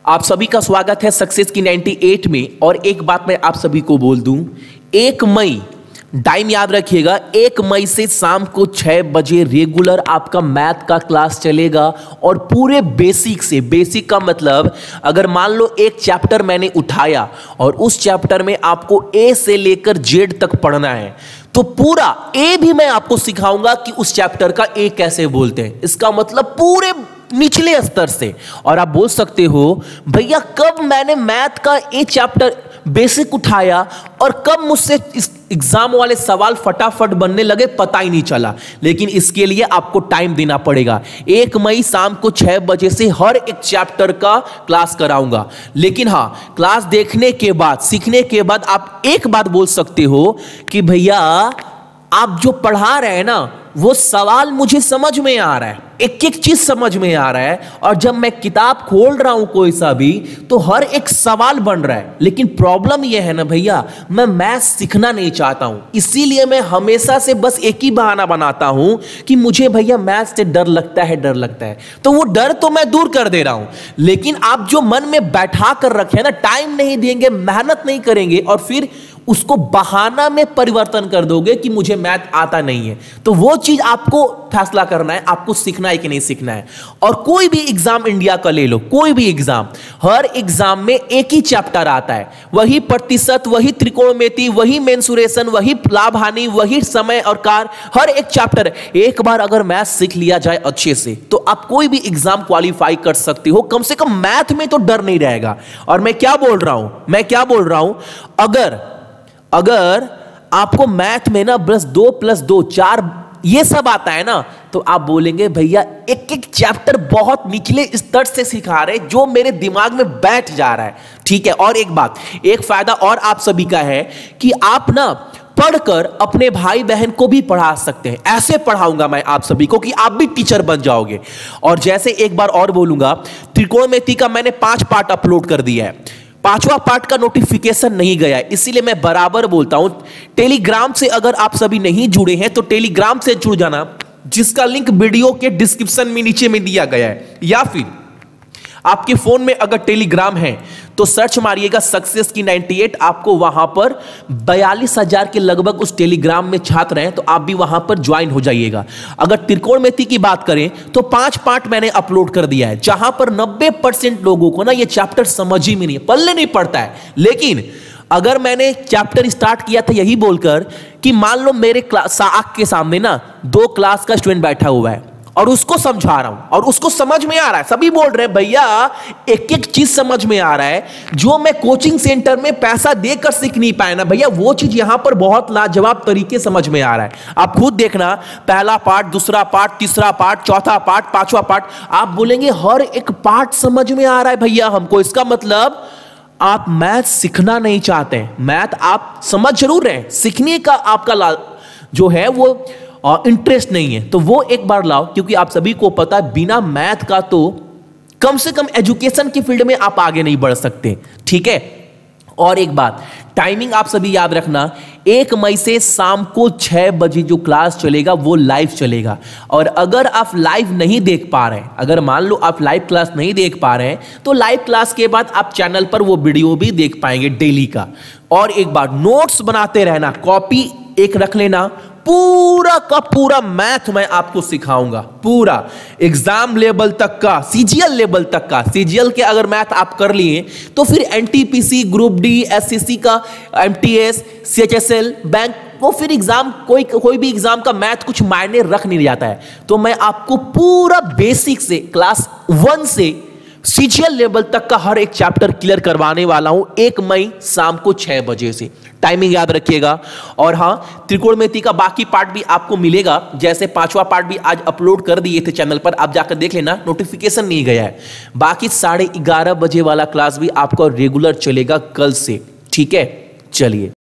आप सभी का स्वागत है सक्सेस की 98 में। और एक बात मैं आप सभी को बोल दूं, 1 मई टाइम याद रखिएगा, 1 मई से शाम को 6 बजे रेगुलर आपका मैथ का क्लास चलेगा। और पूरे बेसिक से, बेसिक का मतलब अगर मान लो एक चैप्टर मैंने उठाया और उस चैप्टर में आपको ए से लेकर जेड तक पढ़ना है, तो पूरा ए भी मैं आपको सिखाऊंगा कि उस चैप्टर का ए कैसे बोलते हैं। इसका मतलब पूरे निचले स्तर से। और आप बोल सकते हो भैया कब मैंने मैथ का ए चैप्टर बेसिक उठाया और कब मुझसे इस एग्जाम वाले सवाल फटाफट बनने लगे, पता ही नहीं चला। लेकिन इसके लिए आपको टाइम देना पड़ेगा। 1 मई शाम को 6 बजे से हर एक चैप्टर का क्लास कराऊंगा। लेकिन हाँ, क्लास देखने के बाद, सीखने के बाद आप एक बात बोल सकते हो कि भैया आप जो पढ़ा रहे हैं ना, वो सवाल मुझे समझ में आ रहा है, एक एक चीज समझ में आ रहा है। और जब मैं किताब खोल रहा हूं कोई सा भी, तो हर एक सवाल बन रहा है। लेकिन प्रॉब्लम यह है ना भैया, मैं मैथ सीखना नहीं चाहता हूं। इसीलिए मैं हमेशा से बस एक ही बहाना बनाता हूं कि मुझे भैया मैथ से डर लगता है, डर लगता है। तो वो डर तो मैं दूर कर दे रहा हूं। लेकिन आप जो मन में बैठा कर रखे हैं ना, टाइम नहीं देंगे, मेहनत नहीं करेंगे और फिर उसको बहाना में परिवर्तन कर दोगे कि मुझे मैथ आता नहीं है, तो वो चीज आपको फैसला करना है, आपको सीखना है कि नहीं सीखना है। और कोई भी एग्जाम इंडिया का ले लो, कोई भी एग्जाम, हर एग्जाम में एक ही चैप्टर आता है, वही प्रतिशत, वही त्रिकोणमिति, वही मेंसुरेशन, वही लाभ हानि, वही समय और कार, हर एक चैप्टर। एक बार अगर मैथ सीख लिया जाए अच्छे से, तो आप कोई भी एग्जाम क्वालिफाई कर सकते हो। कम से कम मैथ में तो डर नहीं रहेगा। और मैं क्या बोल रहा हूं, अगर आपको मैथ में ना बस 2 + 2 4 ये सब आता है ना, तो आप बोलेंगे भैया एक एक चैप्टर बहुत निचले स्तर से सिखा रहे, जो मेरे दिमाग में बैठ जा रहा है। ठीक है। और एक बात, एक फायदा और आप सभी का है कि आप ना पढ़कर अपने भाई बहन को भी पढ़ा सकते हैं। ऐसे पढ़ाऊंगा मैं आप सभी को कि आप भी टीचर बन जाओगे। और जैसे एक बार और बोलूंगा, त्रिकोणमिति का मैंने 5 पार्ट अपलोड कर दिया है, 5वां पार्ट का नोटिफिकेशन नहीं गया है। इसीलिए मैं बराबर बोलता हूं, टेलीग्राम से अगर आप सभी नहीं जुड़े हैं तो टेलीग्राम से जुड़ जाना, जिसका लिंक वीडियो के डिस्क्रिप्शन में नीचे में दिया गया है। या फिर आपके फोन में अगर टेलीग्राम है तो सर्च मारिएगा सक्सेस की 98, आपको वहां पर 42,000 के लगभग उस टेलीग्राम में छात्र हैं, तो आप भी वहां पर ज्वाइन हो जाइएगा। अगर त्रिकोणमिति की बात करें तो 5 पार्ट मैंने अपलोड कर दिया है, जहां पर 90% लोगों को ना ये चैप्टर समझ ही में नहीं, पल्ले नहीं पड़ता है। लेकिन अगर मैंने चैप्टर स्टार्ट किया था यही बोलकर कि मान लो मेरे आंख के सामने ना 2 क्लास का स्टूडेंट बैठा हुआ है और उसको समझा रहा हूं और उसको समझ में आ रहा है, सभी बोल रहे हैं भैया एक एक चीज समझ में आ रहा है, जो मैं कोचिंग सेंटर में पैसा देकर सीख नहीं पाया ना भैया, वो चीज यहां पर बहुत लाजवाब तरीके समझ में आ रहा है। आप खुद देखना, पहला पार्ट, दूसरा पार्ट, तीसरा पार्ट, चौथा पार्ट, 5वां पार्ट, आप बोलेंगे हर एक पार्ट समझ में आ रहा है भैया हमको। इसका मतलब आप मैथ सीखना नहीं चाहते हैं, मैथ आप समझ जरूर रहे हैं, सीखने का आपका जो है वो इंटरेस्ट नहीं है। तो वो एक बार लाओ, क्योंकि आप सभी को पता है बिना मैथ का तो कम से कम एजुकेशन की फील्ड में आप आगे नहीं बढ़ सकते। ठीक है। और एक बात, टाइमिंग आप सभी याद रखना, 1 मई से शाम को 6 बजे जो क्लास चलेगा वो लाइव चलेगा। और अगर आप लाइव नहीं देख पा रहे हैं, अगर मान लो आप लाइव क्लास नहीं देख पा रहे हैं, तो लाइव क्लास के बाद आप चैनल पर वो वीडियो भी देख पाएंगे डेली का। और एक बार नोट्स बनाते रहना, कॉपी एक रख लेना, पूरा का पूरा मैथ मैं आपको सिखाऊंगा, पूरा एग्जाम लेवल तक का, सीजीएल लेवल तक का। सीजीएल के अगर मैथ आप कर लिए तो फिर एनटीपीसी, ग्रुप डी, एससीसी का, एमटीएस, सीएचएसएल, बैंक, वो फिर एग्जाम कोई भी एग्जाम का मैथ कुछ मायने रख नहीं जाता है। तो मैं आपको पूरा बेसिक से क्लास 1 से सीजीएल लेवल तक का हर एक चैप्टर क्लियर करवाने वाला हूं 1 मई शाम को 6 बजे से। टाइमिंग याद रखिएगा। और हाँ, त्रिकोणमिति का बाकी पार्ट भी आपको मिलेगा, जैसे 5वां पार्ट भी आज अपलोड कर दिए थे चैनल पर, आप जाकर देख लेना, नोटिफिकेशन नहीं गया है। बाकी 11:30 बजे वाला क्लास भी आपको रेगुलर चलेगा कल से। ठीक है, चलिए।